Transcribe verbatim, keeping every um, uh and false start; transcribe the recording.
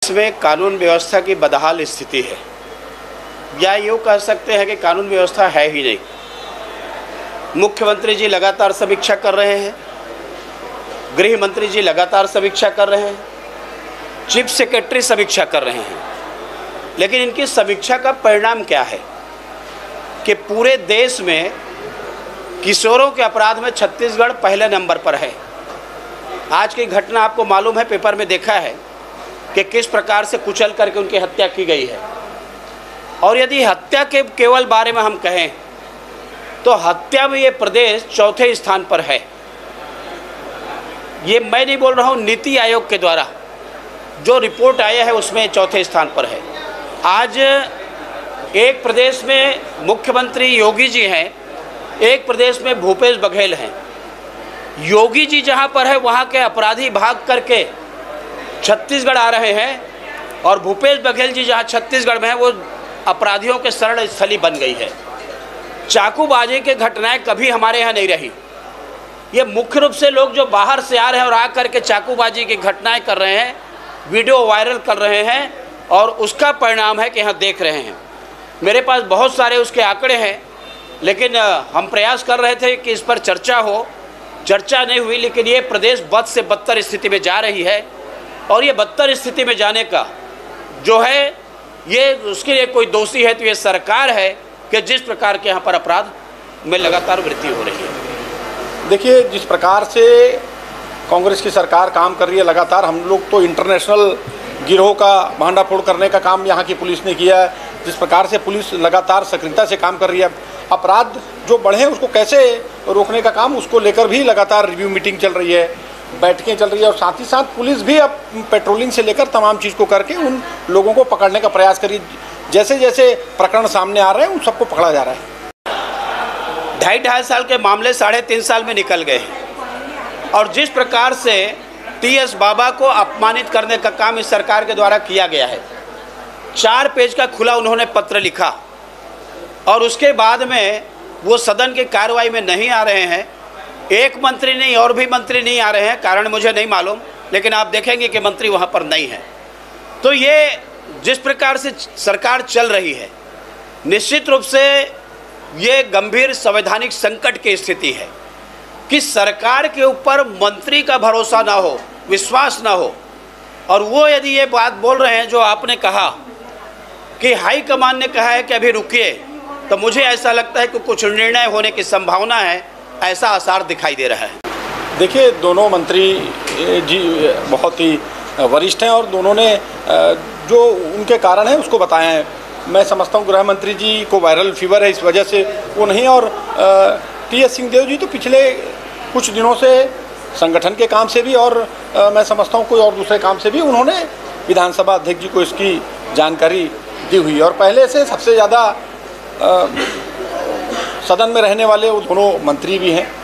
इसमें कानून व्यवस्था की बदहाल स्थिति है, या यूँ कह सकते हैं कि कानून व्यवस्था है ही नहीं। मुख्यमंत्री जी लगातार समीक्षा कर रहे हैं, गृह मंत्री जी लगातार समीक्षा कर रहे हैं, चीफ सेक्रेटरी समीक्षा कर रहे हैं, लेकिन इनकी समीक्षा का परिणाम क्या है कि पूरे देश में किशोरों के अपराध में छत्तीसगढ़ पहले नंबर पर है। आज की घटना आपको मालूम है, पेपर में देखा है कि किस प्रकार से कुचल करके उनकी हत्या की गई है। और यदि हत्या के केवल बारे में हम कहें तो हत्या में ये प्रदेश चौथे स्थान पर है। ये मैं नहीं बोल रहा हूँ, नीति आयोग के द्वारा जो रिपोर्ट आया है उसमें चौथे स्थान पर है। आज एक प्रदेश में मुख्यमंत्री योगी जी हैं, एक प्रदेश में भूपेश बघेल हैं। योगी जी जहाँ पर है वहाँ के अपराधी भाग करके छत्तीसगढ़ आ रहे हैं, और भूपेश बघेल जी जहाँ छत्तीसगढ़ में है वो अपराधियों के शरण स्थली बन गई है। चाकूबाजी की घटनाएं कभी हमारे यहाँ नहीं रही। ये मुख्य रूप से लोग जो बाहर से आ रहे हैं और आकर के चाकूबाजी की घटनाएं कर रहे हैं, वीडियो वायरल कर रहे हैं, और उसका परिणाम है कि यहाँ देख रहे हैं। मेरे पास बहुत सारे उसके आंकड़े हैं, लेकिन हम प्रयास कर रहे थे कि इस पर चर्चा हो, चर्चा नहीं हुई। लेकिन ये प्रदेश बद से बदतर स्थिति में जा रही है, और ये बदतर स्थिति में जाने का जो है ये उसके लिए कोई दोषी है तो ये सरकार है कि जिस प्रकार के यहाँ पर अपराध में लगातार वृद्धि हो रही है। देखिए, जिस प्रकार से कांग्रेस की सरकार काम कर रही है लगातार, हम लोग तो इंटरनेशनल गिरोह का भांडाफोड़ करने का काम यहाँ की पुलिस ने किया है। जिस प्रकार से पुलिस लगातार सक्रियता से काम कर रही है, अपराध जो बढ़े हैं उसको कैसे रोकने का काम, उसको लेकर भी लगातार रिव्यू मीटिंग चल रही है, बैठकें चल रही है, और साथ ही साथ पुलिस भी अब पेट्रोलिंग से लेकर तमाम चीज़ को करके उन लोगों को पकड़ने का प्रयास करी। जैसे जैसे प्रकरण सामने आ रहे हैं उन सबको पकड़ा जा रहा है। ढाई ढाई साल के मामले साढ़े तीन साल में निकल गए हैं, और जिस प्रकार से टी एस बाबा को अपमानित करने का काम इस सरकार के द्वारा किया गया है, चार पेज का खुला उन्होंने पत्र लिखा, और उसके बाद में वो सदन की कार्रवाई में नहीं आ रहे हैं। एक मंत्री नहीं और भी मंत्री नहीं आ रहे हैं, कारण मुझे नहीं मालूम, लेकिन आप देखेंगे कि मंत्री वहाँ पर नहीं है। तो ये जिस प्रकार से सरकार चल रही है, निश्चित रूप से ये गंभीर संवैधानिक संकट की स्थिति है कि सरकार के ऊपर मंत्री का भरोसा ना हो, विश्वास ना हो। और वो यदि ये बात बोल रहे हैं जो आपने कहा कि हाई कमान ने कहा है कि अभी रुकिए, तो मुझे ऐसा लगता है कि कुछ निर्णय होने की संभावना है, ऐसा आसार दिखाई दे रहा है। देखिए, दोनों मंत्री जी बहुत ही वरिष्ठ हैं और दोनों ने जो उनके कारण है उसको बताया है। मैं समझता हूँ गृह मंत्री जी को वायरल फीवर है, इस वजह से वो नहीं, और टी एस सिंहदेव जी तो पिछले कुछ दिनों से संगठन के काम से भी, और आ, मैं समझता हूँ कोई और दूसरे काम से भी उन्होंने विधानसभा अध्यक्ष जी को इसकी जानकारी दी हुई। और पहले से सबसे ज़्यादा सदन में रहने वाले वो दोनों मंत्री भी हैं।